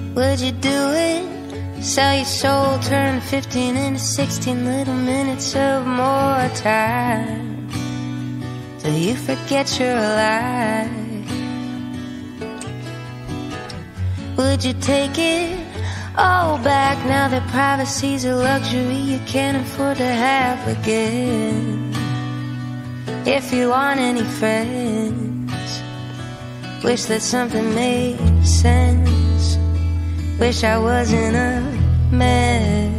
Would you do it? Sell your soul, turn 15 into 16 little minutes of more time till you forget you're alive. Would you take it all back now that privacy's a luxury you can't afford to have again? If you want any friends, wish that something made sense. Wish I wasn't a mess.